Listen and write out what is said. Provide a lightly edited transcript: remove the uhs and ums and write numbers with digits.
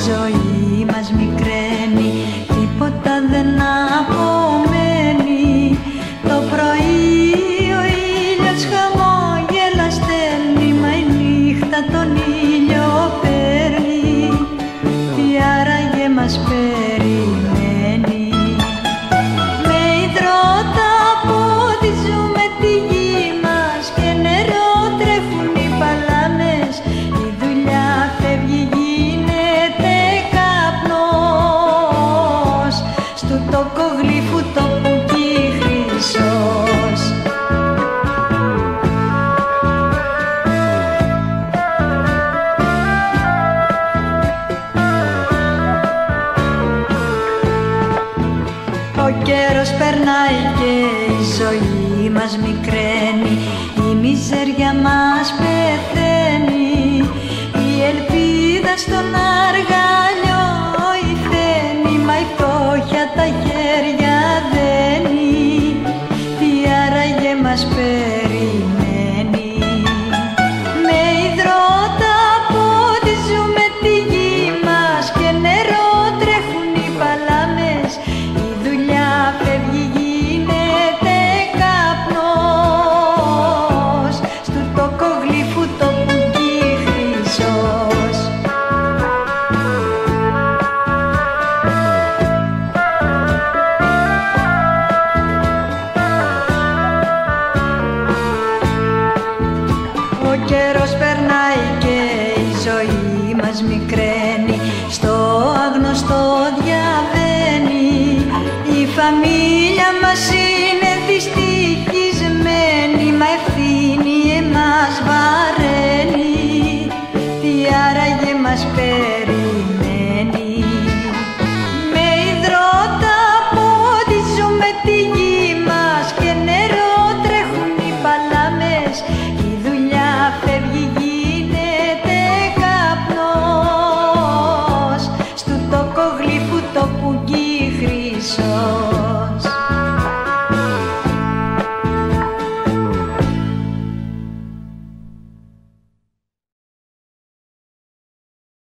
ζωή μας μικραίνει, τίποτα δεν απομένει. Το πρωί ο ήλιος χαμόγελα στέλνει, μα η νύχτα τον ήλιο παίρνει. Τι άραγε μας περιμένει? Με υδρότα ποτίζουμε τη γη μας και νερό τρέχουν οι παλάμες. Η δουλειά φεύγει, γίνεται καπνός στου τοκογλύφου τόπου κι χρυσός. Ο καιρός περνάει και η ζωή μας μικραίνει, η μιζέρια μας πεθαίνει, η ελπίδα στον αργαλιό υφαίνει, μα η φτώχεια τα χέρια δένει. Τι άραγε μας περιμένει? Με υδρότα ποτίζουμε τη γη μας και νερό τρέχουν οι παλάμες. Η δουλειά φεύγει, γίνεται καπνός στου τοκογλύφου τόπου κι χρυσός. Ο καιρός περνάει και η ζωή μας μικραίνει, στο άγνωστο διαβαίνει. Η φαμίλια μας είναι δυστυχισμένη, μα ευθύνη εμάς βαραίνει. Τι άραγε μας περιμένει? Με υδρότα ποτίζουμε τη γη μας και νερό τρέχουν οι παλάμες. Η δουλειά φεύγει, γίνεται καπνός στου τοκογλύφου τόπου κι χρυσός.